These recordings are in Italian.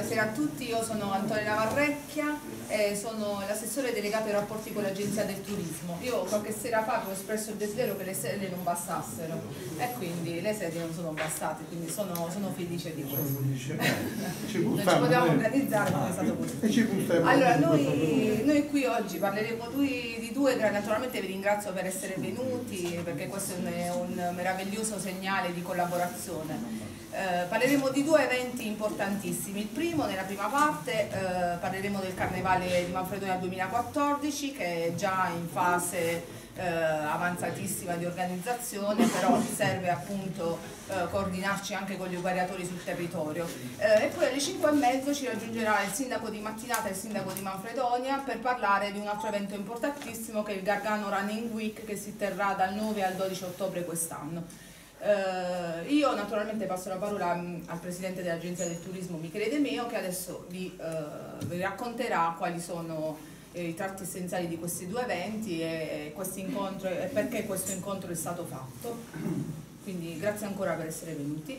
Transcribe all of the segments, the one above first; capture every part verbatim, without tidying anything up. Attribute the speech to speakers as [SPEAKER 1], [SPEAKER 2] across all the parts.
[SPEAKER 1] buonasera a tutti, io sono Antonella Varrecchia e sono l'assessore delegato ai rapporti con l'Agenzia del Turismo. Io qualche sera fa ho espresso il desiderio che le sedie non bastassero e quindi le sedie non sono bastate, quindi sono, sono felice di questo. Non ci potevamo organizzare, ma è stato così. Allora, noi, noi qui oggi parleremo di due, naturalmente vi ringrazio per essere venuti perché questo è un, un meraviglioso segnale di collaborazione. Eh, parleremo di due eventi importantissimi. Il primo, nella prima parte, eh, parleremo del Carnevale di Manfredonia duemilaquattordici, che è già in fase eh, avanzatissima di organizzazione, però serve appunto eh, coordinarci anche con gli operatori sul territorio. Eh, e poi alle cinque e mezzo ci raggiungerà il sindaco di Mattinata e il sindaco di Manfredonia per parlare di un altro evento importantissimo che è il Gargano Running Week, che si terrà dal nove al dodici ottobre quest'anno. Uh, io naturalmente passo la parola um, al Presidente dell'Agenzia del Turismo Michele De Meo, che adesso vi, uh, vi racconterà quali sono eh, i tratti essenziali di questi due eventi e, questo incontro, e perché questo incontro è stato fatto. Quindi grazie ancora per essere venuti.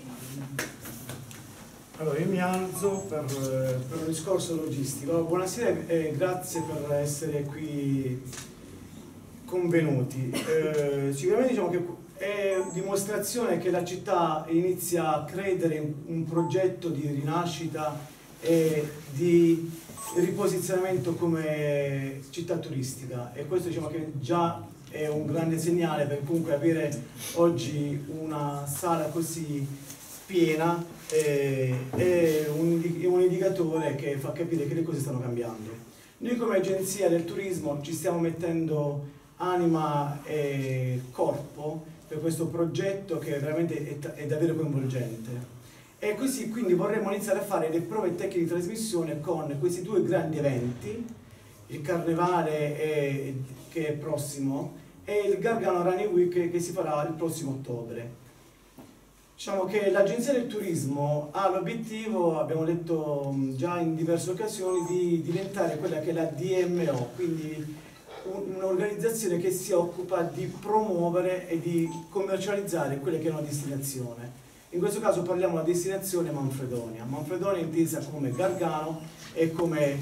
[SPEAKER 2] Allora, io mi alzo per, per un discorso logistico. Buonasera e grazie per essere qui convenuti. Eh, sicuramente diciamo che è dimostrazione che la città inizia a credere in un progetto di rinascita e di riposizionamento come città turistica, e questo diciamo che già è un grande segnale, per comunque avere oggi una sala così piena è, è, un, è un indicatore che fa capire che le cose stanno cambiando. Noi come agenzia del turismo ci stiamo mettendo anima e corpo per questo progetto che veramente è, è davvero coinvolgente, e così quindi vorremmo iniziare a fare le prove tecniche di trasmissione con questi due grandi eventi, il Carnevale è, che è prossimo e il Gargano Running Week che si farà il prossimo ottobre. Diciamo che l'Agenzia del Turismo ha l'obiettivo, abbiamo detto già in diverse occasioni, di diventare quella che è la D M O, quindi un'organizzazione che si occupa di promuovere e di commercializzare quelle che è una destinazione. In questo caso parliamo della destinazione Manfredonia. Manfredonia è intesa come Gargano e come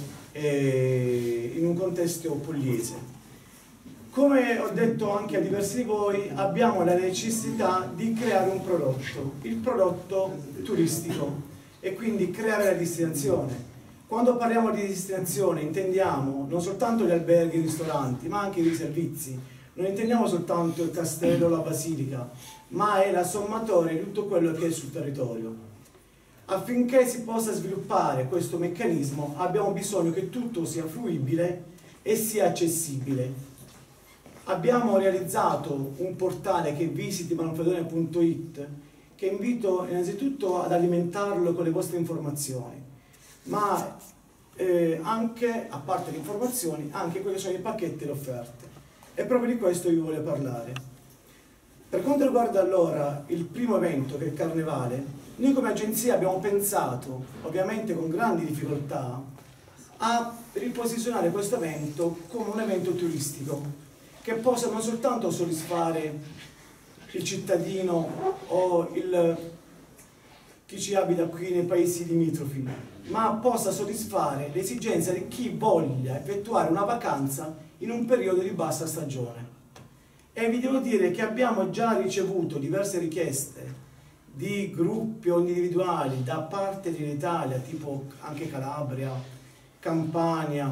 [SPEAKER 2] eh, in un contesto pugliese. Come ho detto anche a diversi di voi, abbiamo la necessità di creare un prodotto, il prodotto turistico, e quindi creare la destinazione. Quando parliamo di destinazione intendiamo non soltanto gli alberghi e i ristoranti, ma anche i servizi. Non intendiamo soltanto il castello o la basilica, ma è la sommatoria di tutto quello che è sul territorio. Affinché si possa sviluppare questo meccanismo abbiamo bisogno che tutto sia fruibile e sia accessibile. Abbiamo realizzato un portale che è visiti manfredonia punto it, che invito innanzitutto ad alimentarlo con le vostre informazioni, ma eh, anche, a parte le informazioni, anche quelli che sono i pacchetti e le offerte. E proprio di questo io voglio parlare. Per quanto riguarda allora il primo evento, che è il Carnevale, noi come agenzia abbiamo pensato, ovviamente con grandi difficoltà, a riposizionare questo evento come un evento turistico, che possa non soltanto soddisfare il cittadino o il, chi ci abita qui nei paesi limitrofi, ma possa soddisfare l'esigenza di chi voglia effettuare una vacanza in un periodo di bassa stagione. E vi devo dire che abbiamo già ricevuto diverse richieste di gruppi o individuali da parte dell'Italia, tipo anche Calabria, Campania,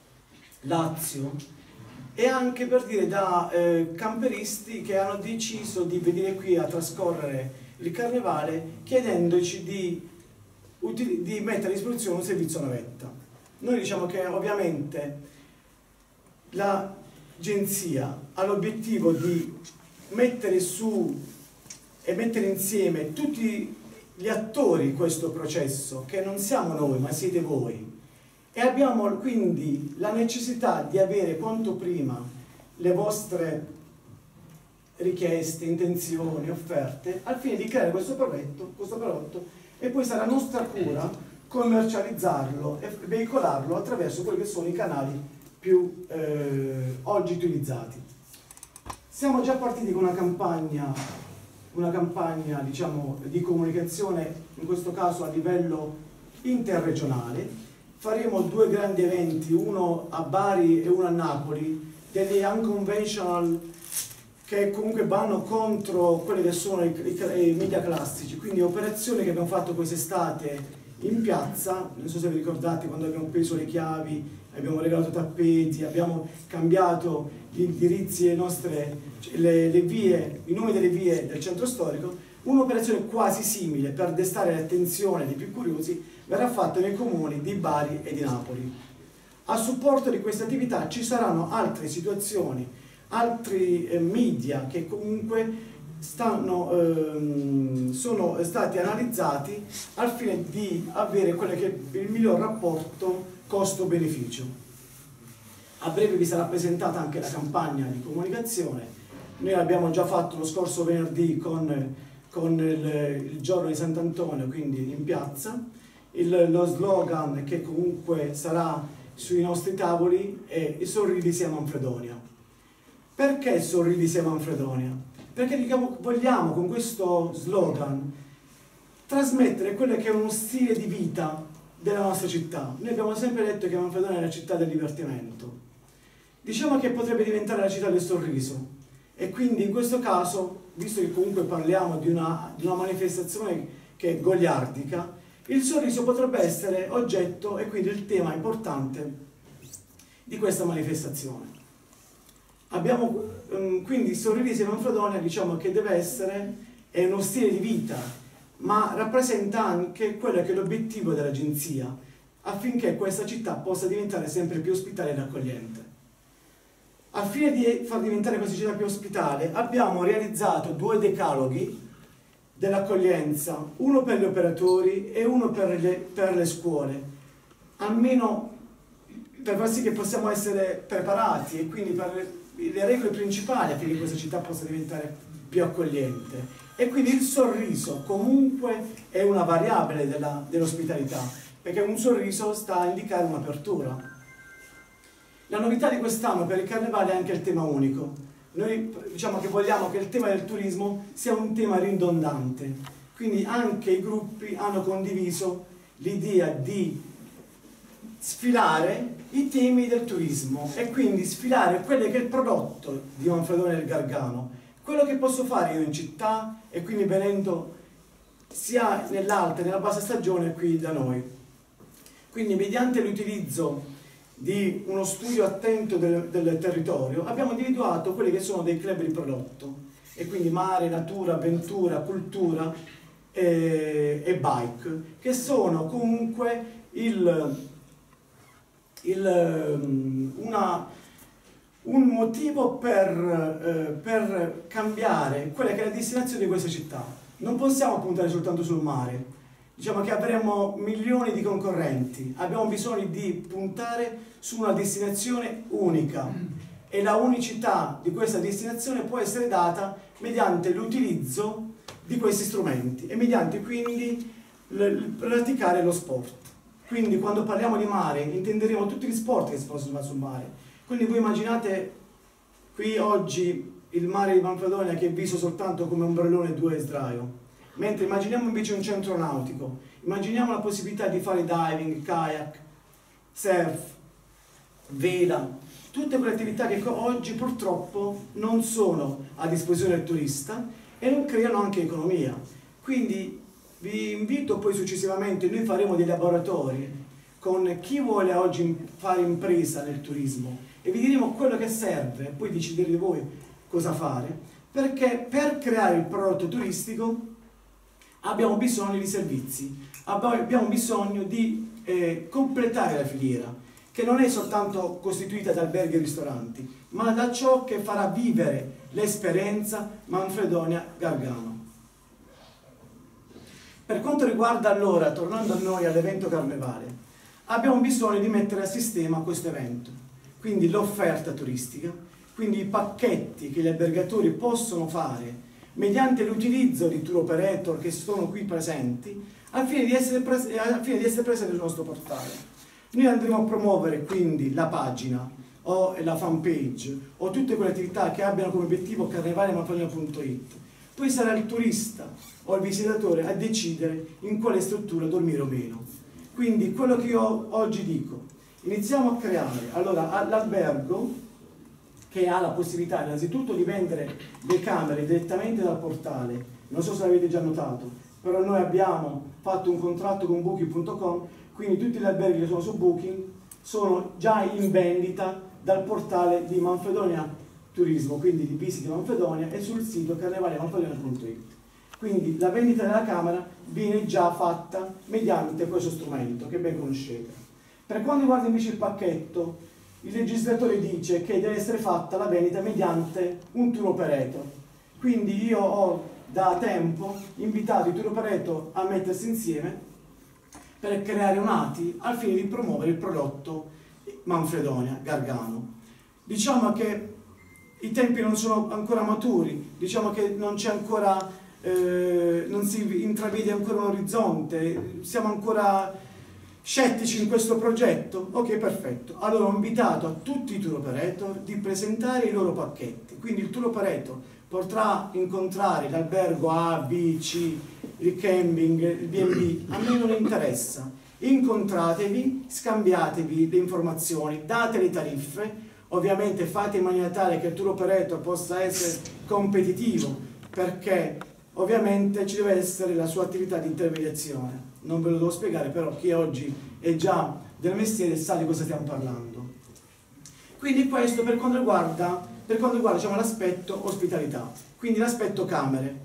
[SPEAKER 2] Lazio, e anche per dire da eh, camperisti che hanno deciso di venire qui a trascorrere il Carnevale chiedendoci di di mettere a disposizione un servizio navetta. Noi diciamo che ovviamente l'agenzia ha l'obiettivo di mettere su e mettere insieme tutti gli attori di questo processo, che non siamo noi ma siete voi, e abbiamo quindi la necessità di avere quanto prima le vostre richieste, intenzioni, offerte, al fine di creare questo prodotto, questo prodotto e poi sarà nostra cura commercializzarlo e veicolarlo attraverso quelli che sono i canali più eh, oggi utilizzati. Siamo già partiti con una campagna, una campagna diciamo, di comunicazione, in questo caso a livello interregionale. Faremo due grandi eventi, uno a Bari e uno a Napoli, degli unconventional che comunque vanno contro quelli che sono i, i, i media classici, quindi operazioni che abbiamo fatto quest'estate in piazza. Non so se vi ricordate quando abbiamo preso le chiavi, abbiamo regalato tappeti, abbiamo cambiato gli indirizzi e le nostre, le, le vie, i nomi delle vie del centro storico. Un'operazione quasi simile per destare l'attenzione dei più curiosi verrà fatta nei comuni di Bari e di Napoli. A supporto di queste attività ci saranno altre situazioni, altri eh, media che comunque stanno, ehm, sono stati analizzati al fine di avere quello che è il miglior rapporto costo-beneficio. A breve vi sarà presentata anche la campagna di comunicazione. Noi l'abbiamo già fatto lo scorso venerdì con, con il, il giorno di Sant'Antonio, quindi in piazza. Il, lo slogan che comunque sarà sui nostri tavoli è "I sorridi sia Manfredonia". Perché sorridi sia Manfredonia? Perché diciamo, vogliamo con questo slogan trasmettere quello che è uno stile di vita della nostra città. Noi abbiamo sempre detto che Manfredonia è la città del divertimento. Diciamo che potrebbe diventare la città del sorriso, e quindi in questo caso, visto che comunque parliamo di una, di una manifestazione che è goliardica, il sorriso potrebbe essere oggetto e quindi il tema importante di questa manifestazione. Abbiamo um, quindi Sorridi sia Manfredonia, diciamo che deve essere è uno stile di vita, ma rappresenta anche quello che è l'obiettivo dell'agenzia, affinché questa città possa diventare sempre più ospitale ed accogliente. Al fine di far diventare questa città più ospitale, abbiamo realizzato due decaloghi dell'accoglienza, uno per gli operatori e uno per le, per le scuole, almeno per far sì che possiamo essere preparati e quindi per le, le regole principali affinché questa città possa diventare più accogliente. E quindi il sorriso comunque è una variabile della, dell'ospitalità, perché un sorriso sta a indicare un'apertura. La novità di quest'anno per il Carnevale è anche il tema unico. Noi diciamo che vogliamo che il tema del turismo sia un tema ridondante, quindi anche i gruppi hanno condiviso l'idea di sfilare i temi del turismo e quindi sfilare quello che è il prodotto di Manfredonia del Gargano, quello che posso fare io in città e quindi venendo sia nell'alta che nella bassa stagione qui da noi. Quindi mediante l'utilizzo di uno studio attento del, del territorio abbiamo individuato quelli che sono dei club di prodotto, e quindi mare, natura, avventura, cultura e, e bike, che sono comunque il, il, una, un motivo per, eh, per cambiare quella che è la destinazione di questa città. Non possiamo puntare soltanto sul mare. Diciamo che avremo milioni di concorrenti, abbiamo bisogno di puntare su una destinazione unica, e la unicità di questa destinazione può essere data mediante l'utilizzo di questi strumenti e mediante quindi praticare lo sport. Quindi quando parliamo di mare intenderemo tutti gli sport che si possono fare sul mare. Quindi voi immaginate qui oggi il mare di Manfredonia che è visto soltanto come ombrellone e due sdraio. Mentre immaginiamo invece un centro nautico, immaginiamo la possibilità di fare diving, kayak, surf, vela, tutte quelle attività che oggi purtroppo non sono a disposizione del turista e non creano anche economia. Quindi vi invito poi successivamente, noi faremo dei laboratori con chi vuole oggi fare impresa nel turismo e vi diremo quello che serve, poi deciderete voi cosa fare, perché per creare il prodotto turistico abbiamo bisogno di servizi, abbiamo bisogno di eh, completare la filiera, che non è soltanto costituita da alberghi e ristoranti, ma da ciò che farà vivere l'esperienza Manfredonia Gargano. Per quanto riguarda allora, tornando a noi all'evento carnevale, abbiamo bisogno di mettere a sistema questo evento, quindi l'offerta turistica, quindi i pacchetti che gli albergatori possono fare mediante l'utilizzo di tour operator che sono qui presenti, al fine di essere, pres al fine di essere presenti sul nostro portale. Noi andremo a promuovere quindi la pagina o la fan page o tutte quelle attività che abbiano come obiettivo carnevale manfredonia punto it. Poi sarà il turista o il visitatore a decidere in quale struttura dormire o meno. Quindi quello che io oggi dico, iniziamo a creare, allora l'albergo che ha la possibilità innanzitutto di vendere le camere direttamente dal portale, non so se l'avete già notato, però noi abbiamo fatto un contratto con booking punto com, quindi tutti gli alberghi che sono su Booking sono già in vendita dal portale di Manfredonia Turismo, quindi di Visite Manfredonia, e sul sito carnevale manfredonia punto it. Quindi la vendita della camera viene già fatta mediante questo strumento che ben conoscete. Per quanto riguarda invece il pacchetto, il legislatore dice che deve essere fatta la vendita mediante un tour operator. Quindi io ho da tempo invitato i tour operator a mettersi insieme per creare un A T I al fine di promuovere il prodotto Manfredonia Gargano. Diciamo che i tempi non sono ancora maturi, diciamo che non c'è ancora, eh, non si intravede ancora un orizzonte, siamo ancora scettici in questo progetto. Ok, perfetto. Allora ho invitato a tutti i tour operator di presentare i loro pacchetti, quindi il tour operator potrà incontrare l'albergo A, B, C, il camping, il B and B, a me non interessa. Incontratevi, scambiatevi le informazioni, date le tariffe, ovviamente fate in maniera tale che il tour operator possa essere competitivo, perché ovviamente ci deve essere la sua attività di intermediazione. Non ve lo devo spiegare, però chi oggi è già del mestiere sa di cosa stiamo parlando. Quindi questo per quanto riguarda, per quanto riguarda diciamo, l'aspetto ospitalità, quindi l'aspetto camere.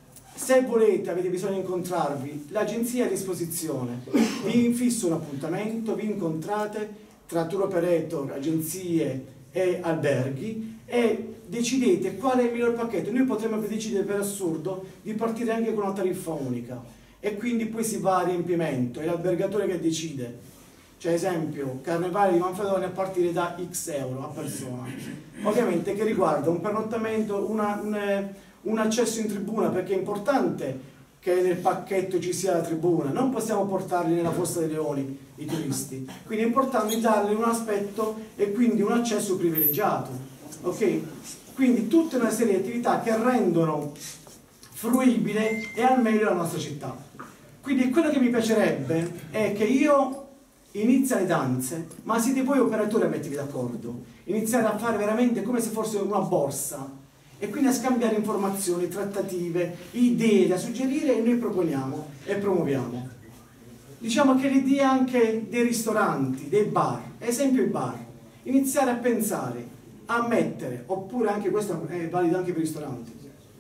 [SPEAKER 2] Se volete, avete bisogno di incontrarvi, l'agenzia è a disposizione, vi fisso un appuntamento, vi incontrate tra tour operator, agenzie e alberghi e decidete qual è il miglior pacchetto. Noi potremmo decidere per assurdo di partire anche con una tariffa unica e quindi poi si va a riempimento, è l'albergatore che decide. Cioè esempio, Carnevale di Manfredonia a partire da X euro a persona, ovviamente che riguarda un pernottamento, una, un, un accesso in tribuna, perché è importante che nel pacchetto ci sia la tribuna, non possiamo portarli nella Fossa dei Leoni i turisti, quindi è importante dargli un aspetto e quindi un accesso privilegiato, ok? Quindi tutta una serie di attività che rendono fruibile e al meglio la nostra città. Quindi quello che mi piacerebbe è che io inizia le danze, ma siete voi operatori a mettervi d'accordo, iniziare a fare veramente come se fosse una borsa e quindi a scambiare informazioni, trattative, idee da suggerire e noi proponiamo e promuoviamo. Diciamo che l'idea anche dei ristoranti, dei bar, esempio i bar, iniziare a pensare, a mettere, oppure anche questo è valido anche per i ristoranti,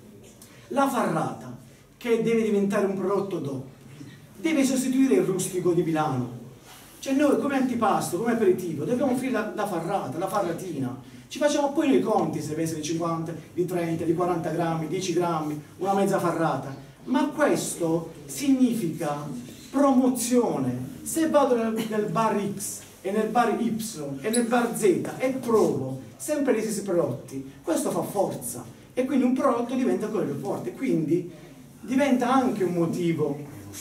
[SPEAKER 2] la farrata che deve diventare un prodotto dopo, deve sostituire il rustico di Milano. Cioè noi come antipasto, come aperitivo, dobbiamo offrire la, la farrata, la farratina. Ci facciamo poi nei conti se pesa di cinquanta, di trenta, di quaranta grammi, dieci grammi, una mezza farrata. Ma questo significa promozione. Se vado nel, nel bar X e nel bar Y e nel bar Z e provo sempre gli stessi prodotti, questo fa forza. E quindi un prodotto diventa quello più forte. Quindi diventa anche un motivo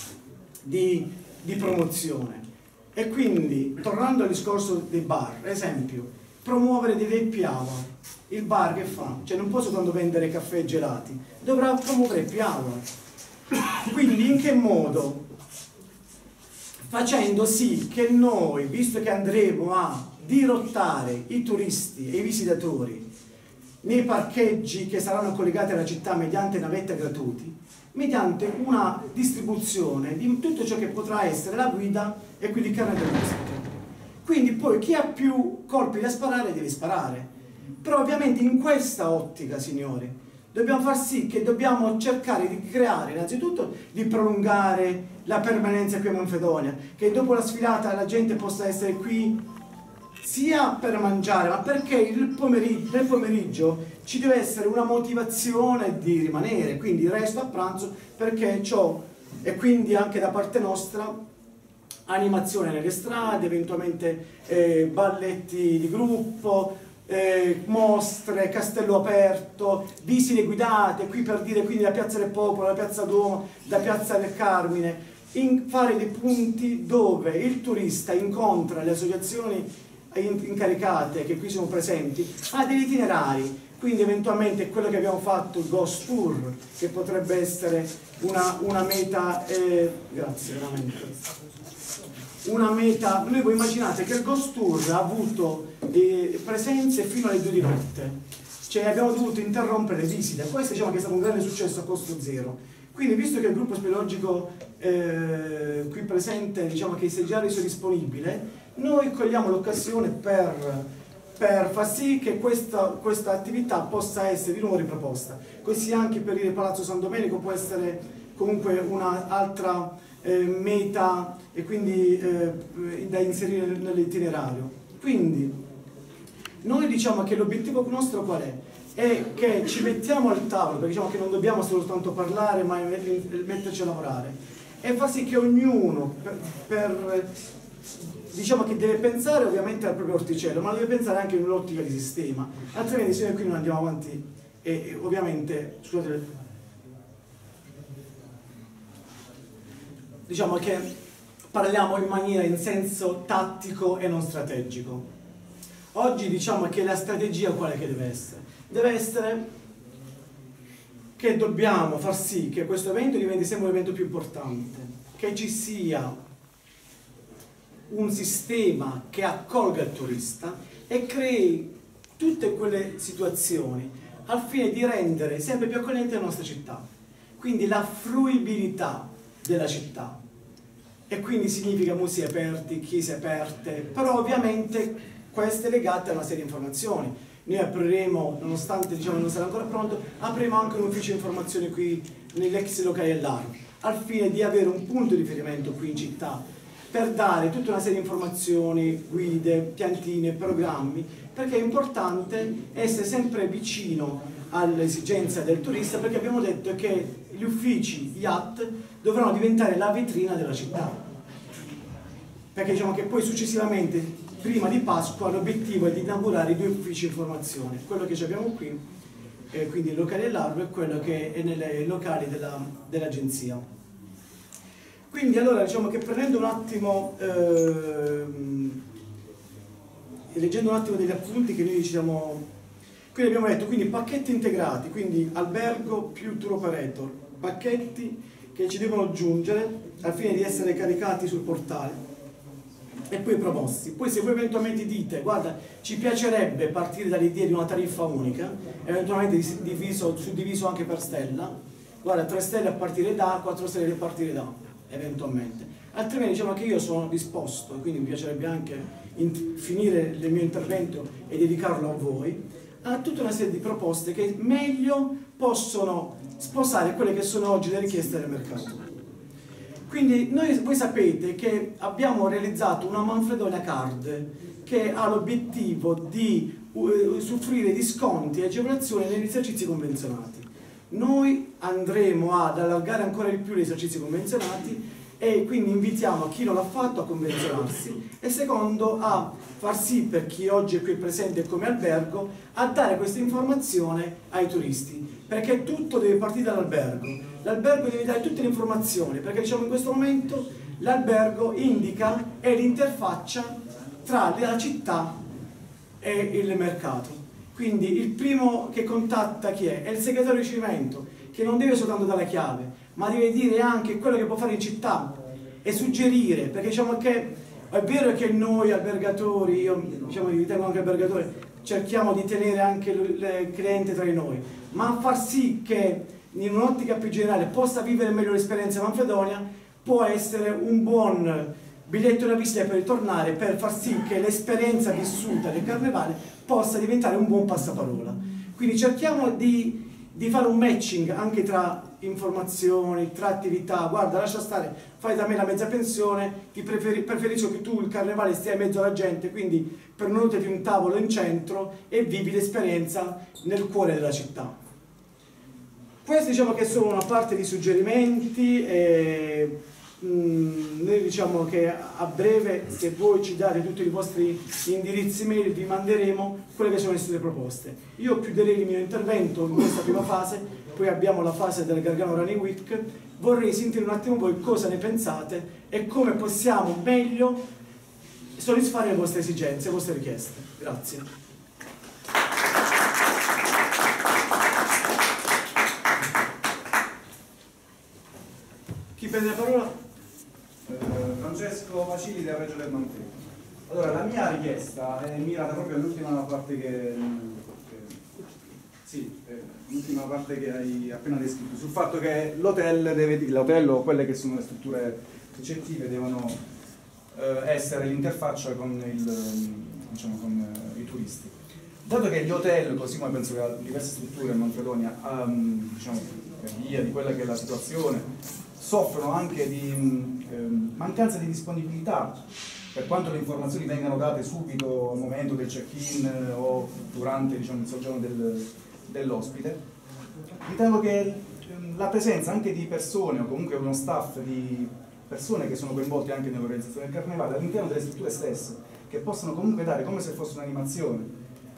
[SPEAKER 2] di, di promozione. E quindi, tornando al discorso dei bar, esempio, promuovere dei happy hour. Il bar che fa? Cioè non può soltanto vendere caffè e gelati, dovrà promuovere happy hour. Quindi in che modo? Facendo sì che noi, visto che andremo a dirottare i turisti e i visitatori nei parcheggi che saranno collegati alla città mediante navette gratuiti, mediante una distribuzione di tutto ciò che potrà essere la guida e quindi il carnet del visito. Quindi poi chi ha più colpi da sparare deve sparare. Però ovviamente in questa ottica, signori, dobbiamo far sì che dobbiamo cercare di creare, innanzitutto, di prolungare la permanenza qui a Manfredonia, che dopo la sfilata la gente possa essere qui sia per mangiare, ma perché il pomeriggio, nel pomeriggio ci deve essere una motivazione di rimanere, quindi resto a pranzo perché ciò, e quindi anche da parte nostra animazione nelle strade, eventualmente eh, balletti di gruppo, eh, mostre, castello aperto, visite guidate, qui per dire quindi la Piazza del Popolo, la Piazza Duomo, la Piazza del Carmine, in, fare dei punti dove il turista incontra le associazioni incaricate che qui sono presenti, ha degli itinerari, quindi eventualmente quello che abbiamo fatto, il Ghost Tour, che potrebbe essere una, una meta, eh, grazie veramente, una meta. Noi voi immaginate che il Ghost Tour ha avuto eh, presenze fino alle due di notte, cioè abbiamo dovuto interrompere le visite. Questo diciamo che è stato un grande successo a costo zero. Quindi visto che il gruppo speleologico eh, qui presente diciamo che si è già reso disponibile, noi cogliamo l'occasione per, per far sì che questa, questa attività possa essere di nuovo riproposta. Così anche per il Palazzo San Domenico può essere comunque un'altra eh, meta e quindi eh, da inserire nell'itinerario. Quindi noi diciamo che l'obiettivo nostro qual è? È che ci mettiamo al tavolo, perché diciamo che non dobbiamo soltanto parlare ma metterci a lavorare e far sì che ognuno per, per, diciamo che deve pensare ovviamente al proprio orticello, ma deve pensare anche in un'ottica di sistema, altrimenti se noi qui non andiamo avanti e, e ovviamente scusate, diciamo che parliamo in maniera in senso tattico e non strategico. Oggi diciamo che la strategia quale che deve essere? Deve essere che dobbiamo far sì che questo evento diventi sempre un evento più importante, che ci sia un sistema che accolga il turista e crei tutte quelle situazioni al fine di rendere sempre più accogliente la nostra città. Quindi la fruibilità della città. E quindi significa musei aperti, chiese aperte, però ovviamente queste legate a una serie di informazioni. Noi apriremo, nonostante diciamo non sarà ancora pronto, apriremo anche un ufficio informazioni qui nell'ex locale dell'A R M, al fine di avere un punto di riferimento qui in città, per dare tutta una serie di informazioni, guide, piantine, programmi, perché è importante essere sempre vicino all'esigenza del turista, perché abbiamo detto che gli uffici I A T dovranno diventare la vetrina della città, perché diciamo che poi successivamente prima di Pasqua l'obiettivo è di inaugurare i due uffici informazione, quello che abbiamo qui, eh, quindi il locale dell'A R B e quello che è nei locali dell'agenzia. Dell quindi allora diciamo che prendendo un attimo, ehm, leggendo un attimo degli appunti che noi diciamo, quindi abbiamo detto quindi pacchetti integrati, quindi albergo più tour operator, pacchetti che ci devono giungere al fine di essere caricati sul portale e poi promossi. Poi se voi eventualmente dite guarda ci piacerebbe partire dall'idea di una tariffa unica, eventualmente diviso, suddiviso anche per stella, guarda tre stelle a partire da, quattro stelle a partire da, eventualmente. Altrimenti diciamo che io sono disposto, quindi mi piacerebbe anche finire il mio intervento e dedicarlo a voi, a tutta una serie di proposte che meglio possono sposare quelle che sono oggi le richieste del mercato. Quindi noi, voi sapete che abbiamo realizzato una Manfredonia Card che ha l'obiettivo di usufruire di sconti e agevolazioni negli esercizi convenzionati. Noi andremo ad allargare ancora di più gli esercizi convenzionati e quindi invitiamo a chi non l'ha fatto a convenzionarsi e secondo a far sì per chi oggi è qui presente come albergo a dare questa informazione ai turisti, perché tutto deve partire dall'albergo. L'albergo deve dare tutte le informazioni, perché diciamo in questo momento l'albergo indica è l'interfaccia tra la città e il mercato. Quindi il primo che contatta chi è? È il segretario di ricevimento, che non deve soltanto dare la chiave, ma deve dire anche quello che può fare in città e suggerire, perché diciamo che è vero che noi albergatori, io diciamo vi tengo anche albergatore, cerchiamo di tenere anche il cliente tra di noi, ma a far sì che in un'ottica più generale possa vivere meglio l'esperienza Manfredonia può essere un buon biglietto da visita per ritornare, per far sì che l'esperienza vissuta del carnevale possa diventare un buon passaparola. Quindi cerchiamo di, di fare un matching anche tra informazioni, tra attività. Guarda, lascia stare, fai da me la mezza pensione, ti preferi, preferisco che tu il carnevale stia in mezzo alla gente, quindi prenotati un tavolo in centro e vivi l'esperienza nel cuore della città. Questi diciamo che sono una parte di suggerimenti e mh, noi diciamo che a breve, se voi ci date tutti i vostri indirizzi mail, vi manderemo quelle che sono le nostre proposte. Io chiuderei il mio intervento in questa prima fase, poi abbiamo la fase del Gargano Running Week. Vorrei sentire un attimo voi cosa ne pensate e come possiamo meglio soddisfare le vostre esigenze, le vostre richieste. Grazie. Chi prende la parola?
[SPEAKER 3] Eh, Francesco Macilli del Reggio del Manfredo. Allora, la mia richiesta è mirata proprio all'ultima parte che, che sì, eh, l'ultima parte che hai appena descritto, sul fatto che l'hotel deve, l'hotel o quelle che sono le strutture ricettive devono eh, essere l'interfaccia con, il, diciamo, con eh, i turisti. Dato che gli hotel, così come penso che diverse strutture in Manfredonia, um, diciamo, per via di quella che è la situazione, soffrono anche di eh, mancanza di disponibilità per quanto le informazioni vengano date subito al momento del check-in eh, o durante, diciamo, il soggiorno del, dell'ospite. Ritengo che eh, la presenza anche di persone o comunque uno staff di persone che sono coinvolte anche nell'organizzazione del carnevale all'interno delle strutture stesse, che possano comunque dare come se fosse un'animazione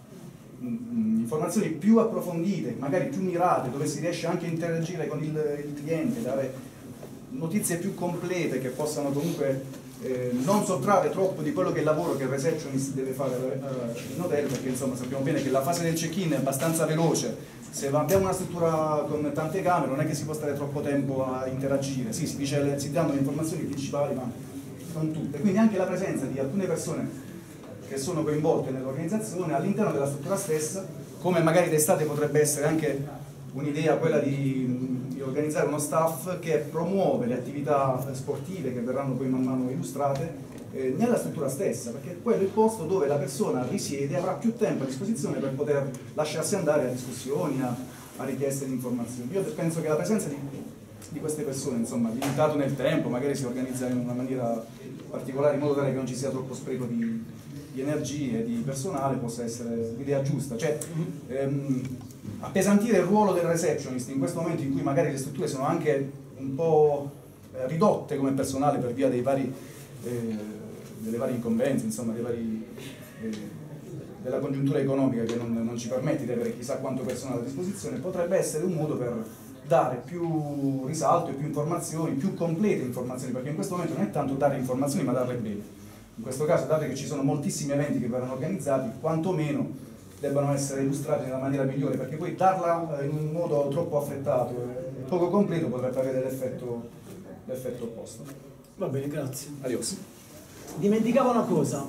[SPEAKER 3] informazioni più approfondite, magari più mirate, dove si riesce anche a interagire con il, il cliente, dare notizie più complete che possano comunque eh, non sottrarre troppo di quello che è il lavoro che il receptionist deve fare uh, in hotel, perché insomma sappiamo bene che la fase del check-in è abbastanza veloce. Se abbiamo una struttura con tante camere non è che si può stare troppo tempo a interagire, sì, si, dice, si danno le informazioni principali ma non tutte, quindi anche la presenza di alcune persone che sono coinvolte nell'organizzazione all'interno della struttura stessa, come magari d'estate potrebbe essere anche un'idea quella di, di organizzare uno staff che promuove le attività sportive che verranno poi man mano illustrate eh, nella struttura stessa, perché quello è il posto dove la persona risiede e avrà più tempo a disposizione per poter lasciarsi andare a discussioni, a, a richieste di informazioni. Io penso che la presenza di, di queste persone, insomma, limitato nel tempo, magari si organizza in una maniera particolare in modo tale che non ci sia troppo spreco di di energie e di personale, possa essere l'idea giusta, cioè ehm, appesantire il ruolo del receptionist in questo momento in cui magari le strutture sono anche un po' eh, ridotte come personale per via dei vari, eh, delle varie incombenze, insomma, dei vari, eh, della congiuntura economica che non, non ci permette di avere chissà quanto personale a disposizione, potrebbe essere un modo per dare più risalto e più informazioni, più complete informazioni, perché in questo momento non è tanto dare informazioni ma darle bene. In questo caso, dato che ci sono moltissimi eventi che verranno organizzati, quantomeno debbano essere illustrati nella maniera migliore, perché poi darla in un modo troppo affrettato e poco completo potrebbe avere l'effetto, l'effetto opposto.
[SPEAKER 2] Va bene, grazie.
[SPEAKER 3] Adios.
[SPEAKER 2] Dimenticavo una cosa.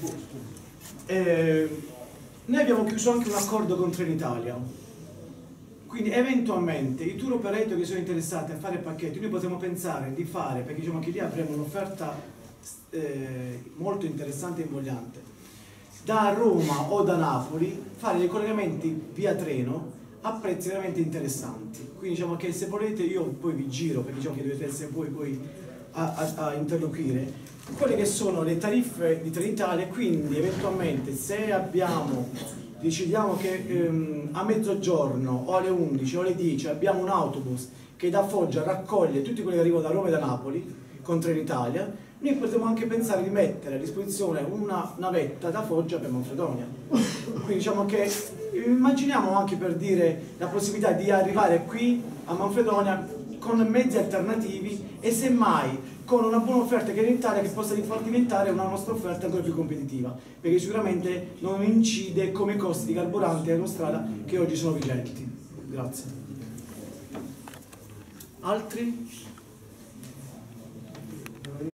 [SPEAKER 2] Eh, noi abbiamo chiuso anche un accordo con Trenitalia. Quindi eventualmente i tour operator che sono interessati a fare pacchetti, noi potremmo pensare di fare, perché diciamo che lì avremo un'offerta Eh, molto interessante e invogliante, da Roma o da Napoli fare dei collegamenti via treno a prezzi veramente interessanti. Quindi diciamo che se volete io poi vi giro, perché diciamo che dovete essere voi poi a, a, a interloquire quelle che sono le tariffe di Trenitalia, quindi eventualmente se abbiamo decidiamo che ehm, a mezzogiorno o alle undici o alle dieci abbiamo un autobus che da Foggia raccoglie tutti quelli che arrivano da Roma e da Napoli con Trenitalia, noi potremmo anche pensare di mettere a disposizione una navetta da Foggia per Manfredonia. Quindi diciamo che immaginiamo anche, per dire, la possibilità di arrivare qui a Manfredonia con mezzi alternativi e semmai con una buona offerta che in Italia che possa far diventare una nostra offerta ancora più competitiva, perché sicuramente non incide come costi di carburante e autostrada che oggi sono vigenti. Grazie. Altri?